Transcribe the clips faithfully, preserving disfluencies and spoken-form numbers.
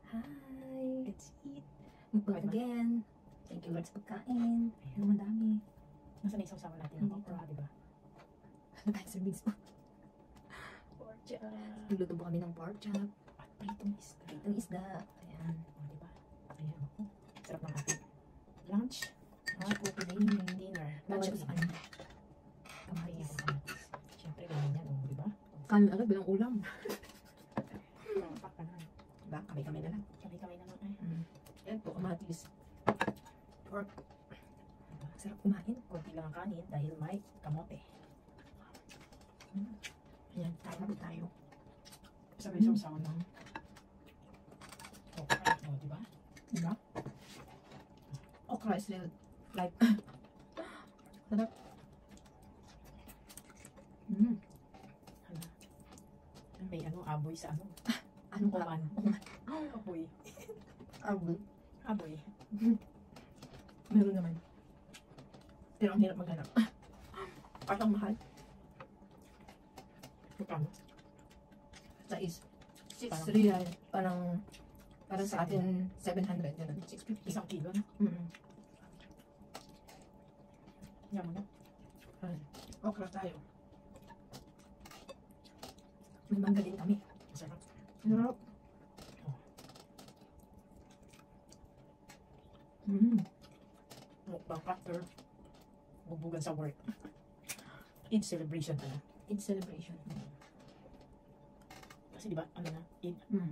Hi! Let's eat. Mukbang again. Thank you Lord sa pagkain. Ayun, madami. Nasa na isang sama natin ng okra, di ba? Ano tayo sa beans mo? Pork chop. Nagluto po kami ng pork chop. At pritong isda. Pritong isda. Ayan. O, di ba? Ayan ako. Sarap ng ating lunch. At opening dinner. Lunch Bawal sa sa kanila. Kamatis. Siyempre, ganyan yan, o, di ba? Kanin agad bilang ulam. Pak ka na. Diba? Kami-kami na lang. Kami-kami naman ay. Mm. Ayan po, kamatis. Pork. Sarap kumain. Kunti lang ang kanin dahil may kamote. Mm. Ayan, tayo na tayo. Sabi sa usawa ng okra, o, di ba? Diba? Okra is real life. Sarap. Mm. Ano? May ano, aboy sa ano? Anong Uman. uman? Aboy. Arbol. Aboy. Meron naman. Pero ang hirap maghanap. Parang mahal. Magkano? Sa is six Parang- real. Parang parang sa atin seven hundred. Ganun. six fifty. Isang kilo na. Mm. Yan mo na. Ayan. Okra tayo. May mangga din kami. Masarap. Sarap. Mm. Mukbang after bubugan sa work. Eid celebration pala. It's celebration. Kasi di ba, ano na, Eid. Mm.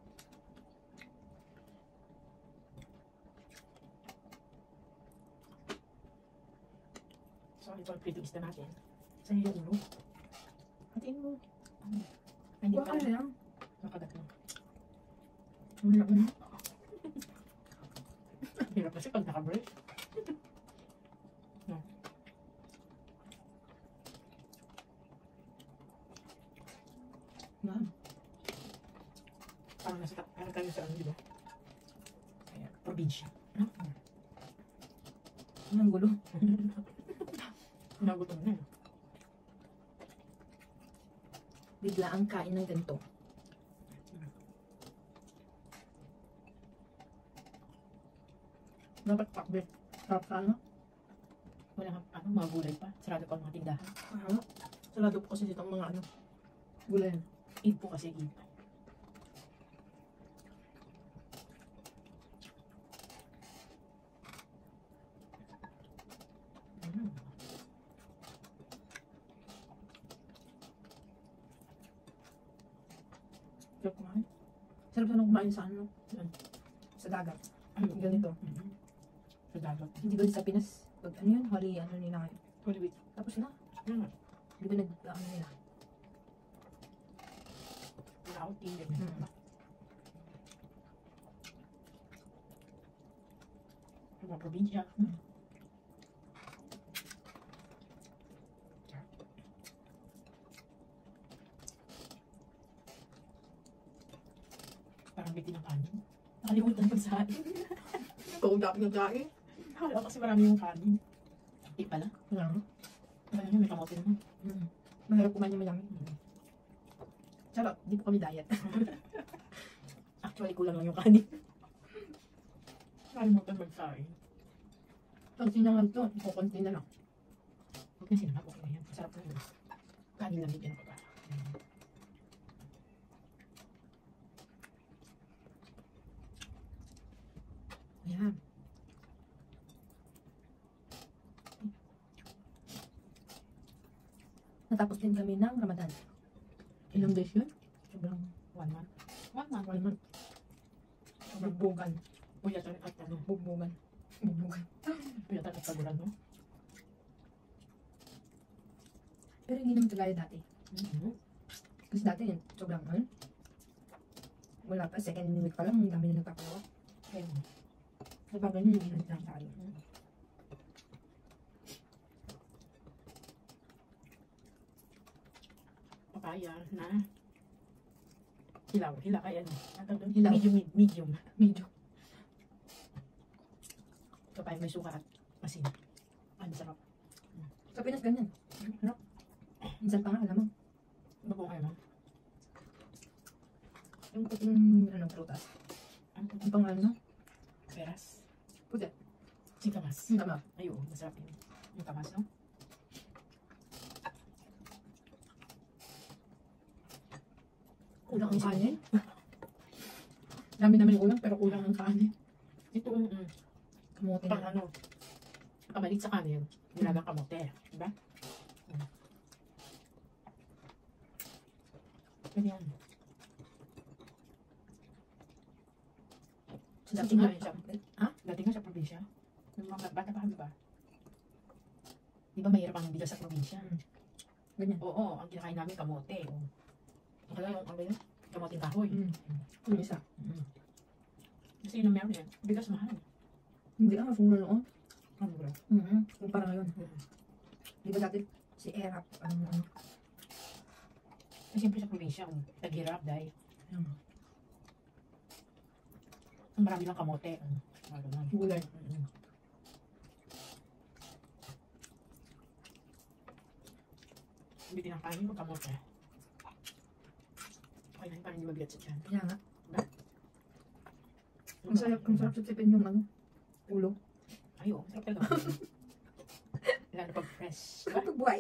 So, ito ang pritong isda natin. Saan yung ulo? Hatiin mo. Ay, hindi Baka pala. lang. Nakagat mo. Wala ko na. Hirap kasi pag naka-break. No. Ma'am. Parang nasa, parang tayo sa ano, di ba? Kaya, probinsya. Ang gulo. Nagutom na. Bigla ang kain ng ganito. Dapat pakbet. Sarap ka, ano? Wala nga, ano, mga gulay pa. Sarado pa ang mga tindahan. Ano? Sarado po kasi ditong mga ano. Gulay. Eid po kasi Eid. Mm. Sarap kumain. Sarap sanang kumain sa ano. Saan? Sa dagat. Ano? Ganito. Mhm. Sa dagat. Hindi ba sa Pinas? Pag ano yun? Hali ano nila ngayon. Holy week. Tapos na. Mm. Di ba nag ano nila? Wala akong tingin. Mm. Sa mga probinsya. Mm. Parang bitin ng kanin. Nakalimutan ko sa akin. Ikaw dapat nagkain. Wala kasi marami yung kanin. Eid pala. Wala. Kaya nyo may kamote naman. Mm. Mahirap kumain yung mayami. Sarap. Di po kami diet. Actually, kulang lang yung kanin. Nakalimutan magsain. Pag sinangan to, kukunti na lang. Huwag na sinangap. Okay na yan. Masarap na yun. Kanin lang din yan. Pagka. Ayan. Natapos din kami ng Ramadan. Ilang days yun? Sobrang one month. One month. One month. Bugbugan. Uy, at at ano. Bugbugan. Bugbugan. Uy, at at pagulan mo. Pero hindi naman kagaya dati. Mm-hmm. Kasi dati yun, sobrang ano. Wala pa, second week pa lang, ang dami na nagpapagawa. Kaya Kapag ganyan, hindi naman lang tayo. papaya na hilaw. Hilaw ay ano? Ang tawag doon? Hilaw. Medium. Medium. Medyo. Papaya may suka at asin. Ang sarap. Sa Pinas ganyan. Ano? Minsan pa nga, alam mo. Ano pong ano? Yung puting, ano, prutas. Ang pangalan no? Peras. Puti. Singkamas. Ang tama. Ayun, masarap yun. Yung kamas, no? Kulang ang kanin. Dami naman yung ulam pero kulang ang kanin. Ito, um, um, Kamote pang na. ano, pamalit sa kanin, nilagang kamote. Diba? Mm. Ganyan. Dati nga siya. Ha? Dati nga sa probinsya. Nung mga bata pa kami ba? Di ba mahirap ang bigas sa probinsya? Ganyan. Oo, ang kinakain namin kamote. Oh. Kaya yung, ano ba yun? Kamote kahoy. Mm. Yung isa. Mm. Kasi yun ang meron yan. Bigas mahal. Hindi ah, kung noon. Ano ba? Mm-hmm. Kumpara ngayon. Mm. Di ba dati si Erap, ano, ano. Kasi siyempre sa probinsya, um, naghirap dahil Ano. marami lang kamote. Um, ano naman. Gulay. Mm-hmm. Hindi tinakain mo kamote. Okay na, parang hindi mabigat sa tiyan. Kaya nga. Diba? Ang sarap, ang sarap sipsipin yung ano. Ulo. Ay, oo, sarap talaga. Lalo pag fresh. Diba? Pagbuhay.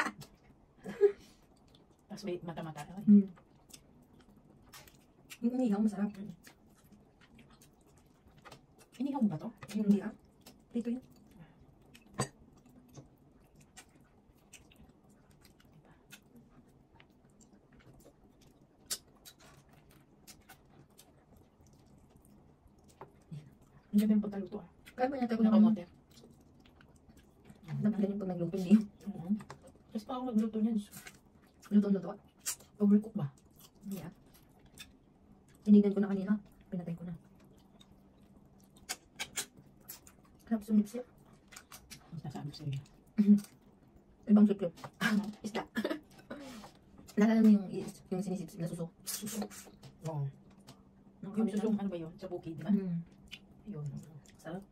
Tapos may mata-mata. Ay, Mm. Yung umihaw, masarap. inihaw mo ba to? Yung hindi ah. Dito yun. Ang ganda yung pagkaluto ah. Kaya ba natin ko Ng na kamote. Dapat ganyan pag nagluto hindi. Oo. Tapos pa ako magluto niyan. Luto-luto. Overcook ba? Hindi ah. Tinignan ko na kanina. Pinatay ko na. Sarap sumipsip. Ang sasabi ko sa'yo. Ibang sip-sip. Ano? Isda. Naalala mo yung, is- yung sinisip-sip na suso? Suso. Oo. Yung Nakakamiss susong ano ba yun? Sa bukid, di ba? Mm. Yun. Sarap.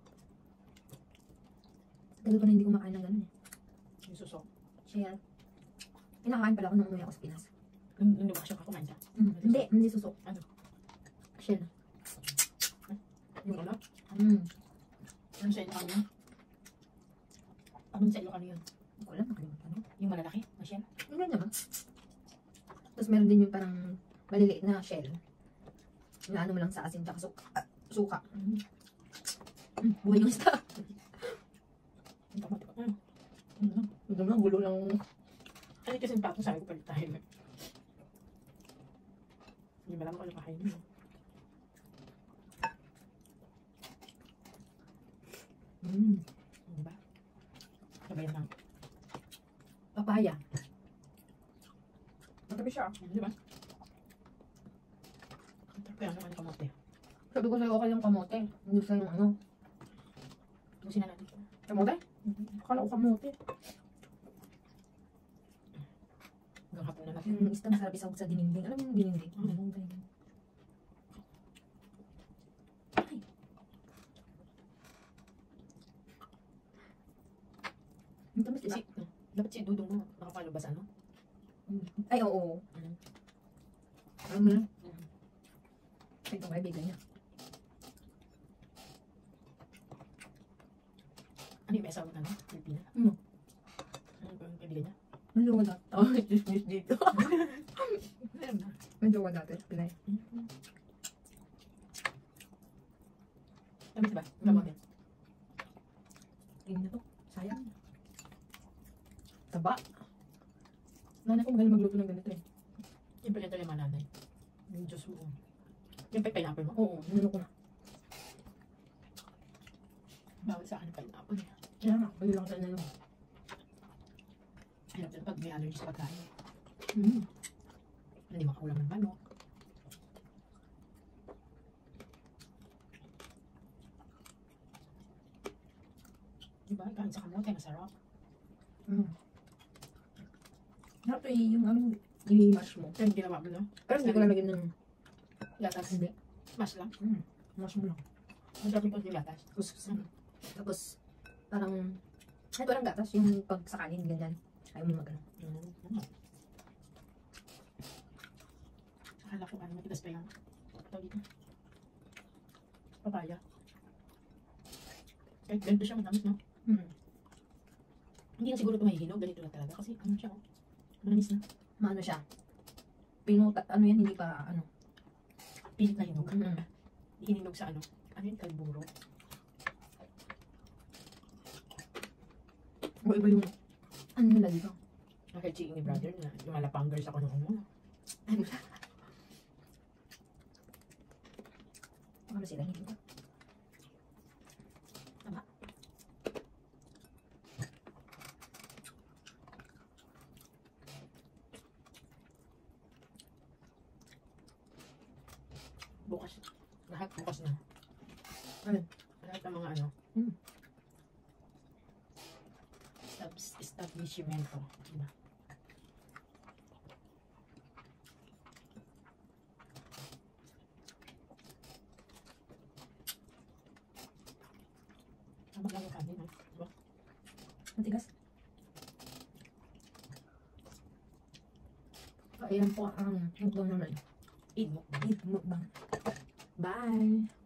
Tagal ko na hindi kumakain ng ganun eh. Yung suso. Shell. Pinakain pala ako nung umuwi ako sa Pinas. Nung nung lumakasyon ka kumain ka. Mm. Hindi, hindi suso. Ano? Shell. Yung ano? Mm. Ano sa Ilocano yun? Ano sa Ilocano yun? Hindi ko alam. Nakalimutan ko. Yung malalaki na shell? Yung ganyan naman. Tapos meron din yung parang maliliit na shell. Na ano mo lang sa asin tsaka suka. Ah, suka. Mm. Mm. Buhay yung isda. Yung kamote ko. Mm. Ano lang? Ito na, gulo lang. Ano kasi yung pato sabi ko palit tayo. Hindi ba naman ko nakain mo? Mm. Di ba? Sabayan lang. Papaya. Matabi siya. Di ba? Ang tarap kaya naman yung kamote. Sabi ko sa'yo, okay yung kamote. Hindi sa'yo yung ano. Busin na natin ito. Kamote? Akala ko kamote. Hanggang hapon na natin. Yung isda masarap isang sa dininding. Alam mo yung dininding? Mm. Ano ba yun? Ay. Ang tamis, diba? Kasi, no, dapat si Dudong mo nakapalo ba sa ano? Ay, oo. Mm. Alam mo na? Mm. Ay, itong kaibigan niya. Ano yung may asawa na, no? Pilipina? Mm. Ano ba yung kaibigan niya? Medyo wala. Oh, just dito. Meron na. Medyo wala dati. Pinay. Mm. Tamis ba? Yung kamote? Tingin na to. Sayang. Taba. Nanay ko magaling magluto ng ganito eh. Yung pala yung mga nanay. Yung Diyos mo. Yung pay pineapple mo? Oo, niluto ko na. Bawal sa akin yung pineapple. eh. Kaya nga, bali lang sa inyo. Hirap din pag may allergy sa pagkain. Mm. Hindi makaulam ng manok. Diba? Kain sa kamote, masarap. Mm. Dapat eh, yung ano, i-mash mo. Pero yung ginawa mo, no? Pero hindi ko lalagyan ng Gatas. hindi. Mash lang. Mm. Mash mo lang. Masarap yung yung gatas. Tapos, tapos, parang, ay, parang gatas, yung pag sa kanin, ganyan. Ayaw mo magano. Mm. Mm. Akala ko ano, matigas pa yung tawag dito. papaya. Kahit ganito siya matamis, no? Hmm. Hindi na siguro ito mahihinog. Ganito na talaga. Kasi ano siya, oh. Manamis na. Maano siya? Pinuta, ano yan, hindi pa, ano. Pilit na hinog. Mm. Hininog sa ano? Ano yun? Kalburo. O iba yung, ano nila dito? Nakay chiking ni brother na lumalapangers ako nung ano. Ano siya? Baka sila hindi ko. Tama. Bukas. Lahat bukas na. Ano? Lahat ng mga ano. Hmm. Estab- Establishmento. Diba? Tama lang yung kanin, no? Diba? Matigas. So, ayan po ang mukbang naman. Eat mo. Eat mukbang. Bye!